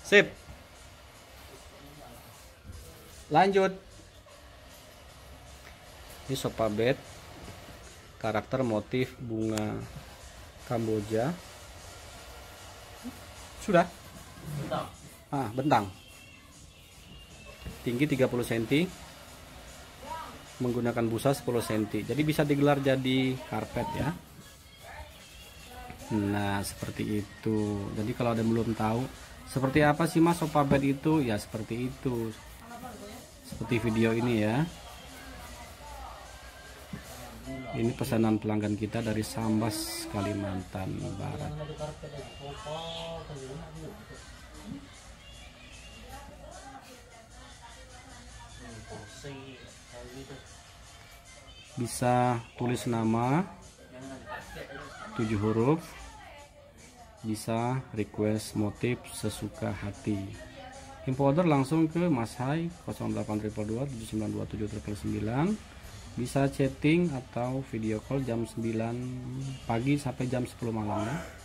Sip. Lanjut. Ini sofa bed. Karakter motif bunga Kamboja. Sudah. Bentang. Tinggi 30 cm. Menggunakan busa 10 cm. Jadi bisa digelar jadi karpet ya. Nah, seperti itu. Jadi kalau ada yang belum tahu seperti apa sih Mas sofa bed itu, ya seperti itu. Seperti video ini ya. Ini pesanan pelanggan kita dari Sambas, Kalimantan Barat. Bisa tulis nama 7 huruf. Bisa request motif sesuka hati. Info order langsung ke Mas Hai 0822 792 799. Bisa chatting atau video call jam 9 pagi sampai jam 10 malam ya.